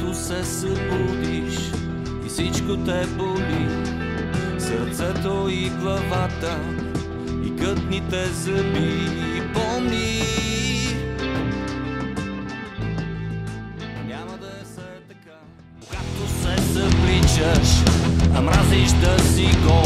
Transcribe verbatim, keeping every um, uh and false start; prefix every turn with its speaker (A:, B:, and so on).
A: Когато се събудиш и всичко те боли, сърцето и главата и гътните зъби, помни, няма да е все така. Когато се събличаш, а мразиш да си го